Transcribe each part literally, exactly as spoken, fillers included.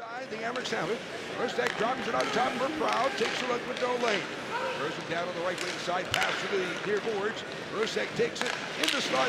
Side, the Amerks have it. Rustek drops it on top for Proud. Takes a look with no lane. Throws it down on the right wing side. Pass to the near boards. Rustek takes it in the slot.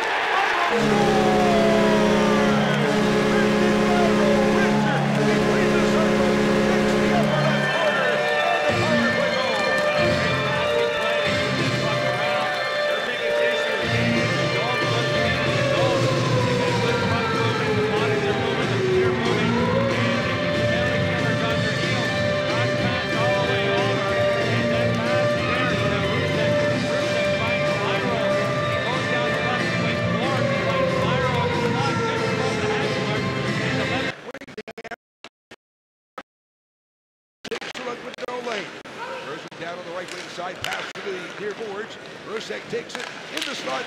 Throws it down on the right wing side. Pass to the near boards. Rustek takes it in the slot.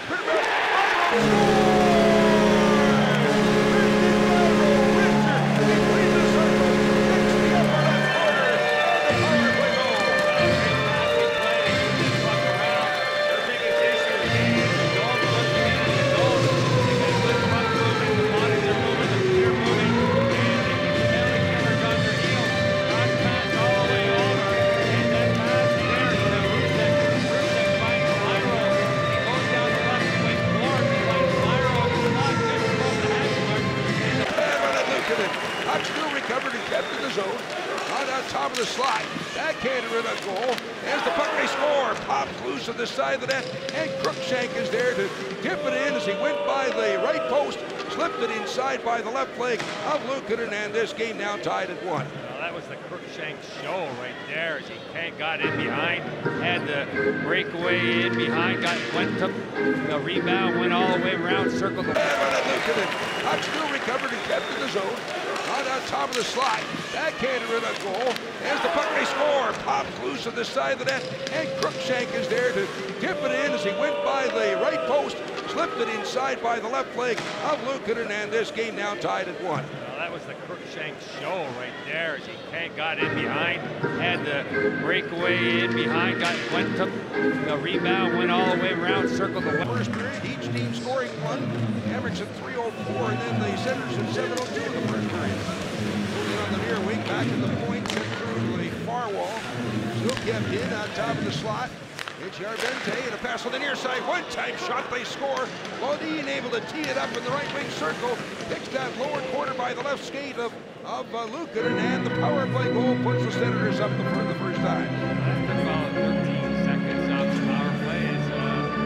Puck still recovered and kept in the zone. Right on top of the slot. Backhander in a goal. As the puck may score. Pops loose on the side of the net. And Crookshank is there to tip it in as he went by the right post. Slipped it inside by the left leg of Luukkonen. And this game now tied at one. Well, that was the Crookshank show right there. As he got in behind. Had the breakaway in behind. Got went, took the rebound. Went all the way around. Circled the... Luukkonen. Puck still recovered and kept in the zone. Right on top of the slot. Backhander in a goal. As the puck may score. Pops loose on the side of the net. And Crookshank is there to tip it in as he went by the right post. Slipped it inside by the left leg of Luukkonen. And this game now tied at one. Well, that was the Crookshank show right there. As he got in behind. Had the breakaway in behind. Got went, took the rebound. Went all the way around. Circled the... First period. Each team scoring one. Amerks at three oh four. And then the Senators at seven oh two in the first period. Moving on the near wing, back to the point, through the far wall. Still kept in on top of the slot. It's Yarbente and a pass on the near side. One-time shot, they score. Bodine able to tee it up in the right wing circle. Picks that lower corner by the left skate of, of uh, Luukkonen, and the power play goal puts the Senators up the, for the first time. After about thirteen seconds off the power play is uh,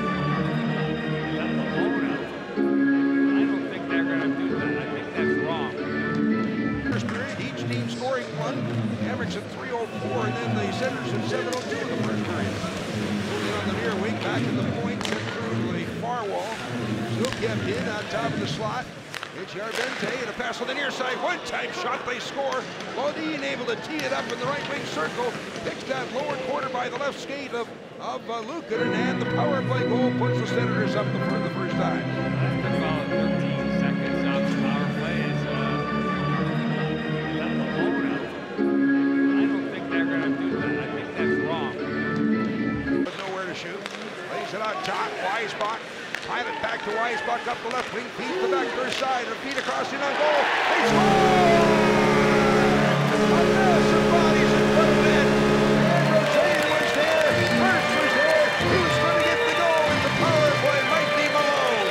let the load up. I don't think they're going to do that. I think that's wrong. First period, each team scoring one. Amerks at three oh four, and then the Senators at seven oh two in the first period. Moving on the near wing, back to the point, through the far wall. Still kept in on top of the slot. It's Yarbente and a pass on the near side. One-time shot, they score. Bodine able to tee it up in the right wing circle. Picks that lower corner by the left skate of, of uh, Luukkonen, and the power play goal puts the Senators up the, for the first time. After about thirteen seconds off the power play is uh, let the load up. I don't think they're going to do that. I think that's wrong. Nowhere to shoot. Lays it on top. Weisbach. Pilot back to Weisbach up the left wing. Feed the back to her side. And feed across in on goal. They score! A massive bodies in front of it. And Roseanne was there. First was there. Who's going to get the goal? And the power play might be Malone.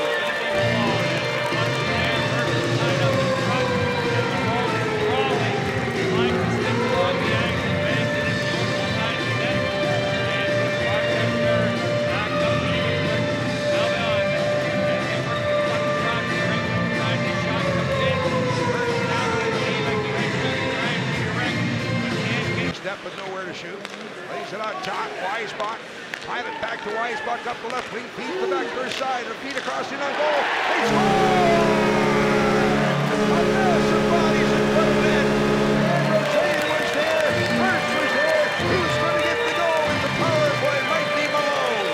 But nowhere to shoot. Lays it on top. Weisbach. Pilot back to Weisbach up the left wing. Feed the back to her side. And feed across in on goal. They score! A massive bodies in front of it. And Roseanne was there. First was there. Who's going to get the goal? And the power play might be Malone.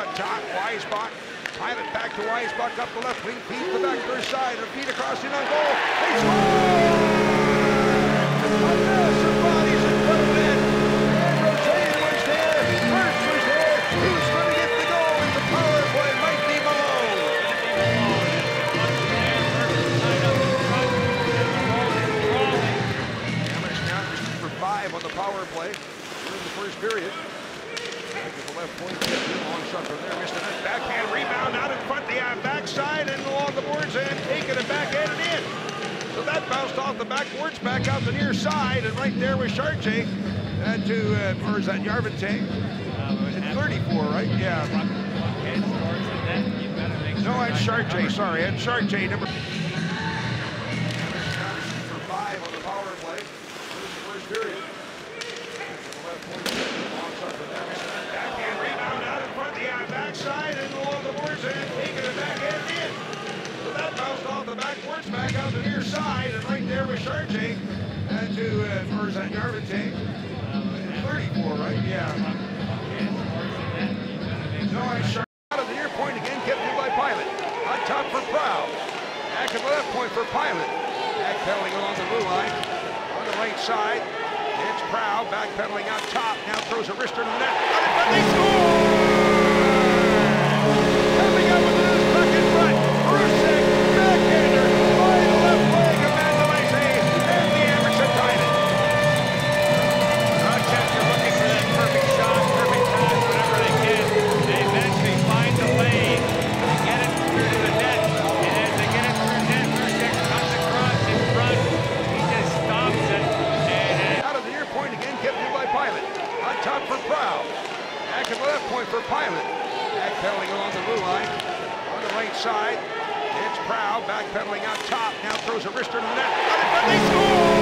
up top. Weisbach. Pilot back to Weisbach up the left wing. Feeds the back to her side. Her feet across in on goal. They score! A massive bodies in front of net. And Roseanne was there. First was there. Who's going to get the goal in the power play? Might be Malone. Hammers now for five on the power play during the first period. The left point, long shot from there, missed a net. Backhand rebound out in front, the uh, backside and along the boards and taking it back and in. So that bounced off the backboards, back out the near side, and right there was Chartier. And to, uh, or is that Yarvante? Uh, it's thirty-four, right? Yeah. No, it's Chartier, sorry, it's Chartier, number for five on the power play. First period. Backhand rebound out in front, the uh, backside and along the boards and taking it back and in. So that bounced off the backboards, back out the near side, and right there was Chartier. And to, uh, or is that Yarvante? Uh, thirty-four, right? Yeah. No, it's Chartier. Out of the near point again, kept in by Pilot. On top for Proud. Back at the left point for Pilot. Backpedaling along the blue line. On the right side. It's Proud, backpedaling out top, now throws a wrister to the net. But they score! Coming up with it is puck in front. Brusek, backhander, by the left leg of Mandalese, and the Amerks have tied it. Rochester looking for that perfect shot, perfect pass, whatever they can. They eventually find the lane and get it through to the net. And as they get it through the net, Brusek comes across in front. He just stops it. Point again, kept in by Pilot. On top for Proud. Back at the left point for Pilot. Backpedaling along the blue line. On the right side, it's Proud, backpedaling out top. Now throws a wrister to the net. But they score!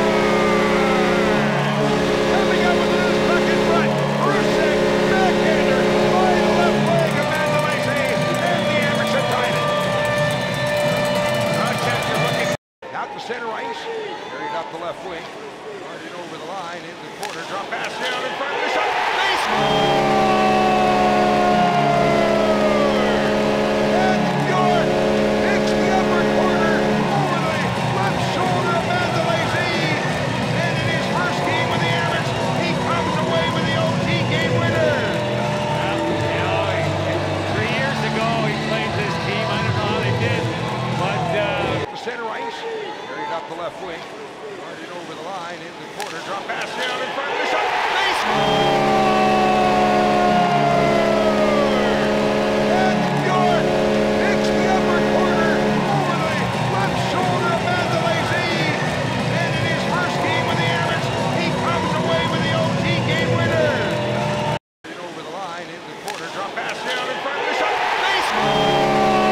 Coming up with it is puck in front. Brusek, backhander, by the left leg of Mandalese, and the Amerks have tied it. Rochester looking out to center ice. Carried up the left wing. Over the line, in the corner, drop pass down in front of the shot. They score! And York hits the upper corner over the left shoulder of Mandalese. And in his first game with the Amerks, he comes away with the O T game winner. Well, you know, he, three years ago he played this team. I don't know how they did, but uh, the center ice, carried up the left wing. Over the line, in the corner, drop pass down in front of the shot. They score! And York hits the upper corner over the left shoulder of Mandalese. And in his first game with the Amerks, he comes away with the O T game winner. Over the line, in the corner, drop pass down in front of the shot. They score!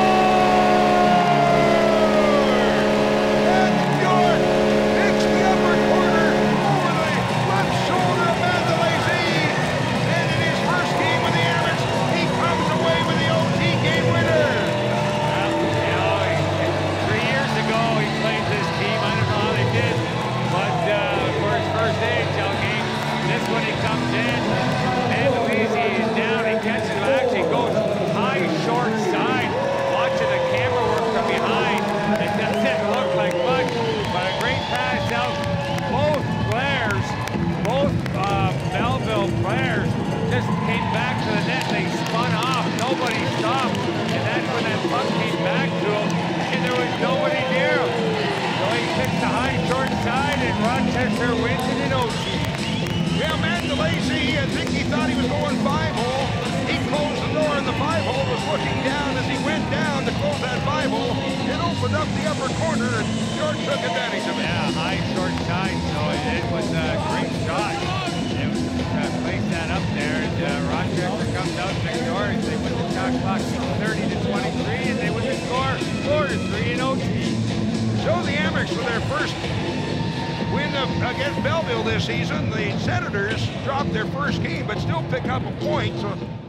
When he comes in, Mandalese is down, he catches him, actually goes high, short side, watching the camera work from behind. It doesn't look like much, but a great pass out. Both players, both uh, Belleville players just came back to the net, they spun off, nobody stopped, and that's when that puck came back to him, and there was nobody near him. So he picks the high, short side, and Rochester wins it in O T. Yeah, Mandalese, I think he thought he was going five-hole. He closed the door in the five-hole, was looking down as he went down to close that five-hole. It opened up the upper corner, and York took advantage of it. Yeah, high, short side, so it, it was a great shot. It was uh, placed that up there, and uh, Rochester comes out victorious. They win the shot clock thirty to twenty-three, and they win the score four to three in O T. So the Amerks, for their first win of, against Belleville this season, the Senators dropped their first game but still pick up a point. So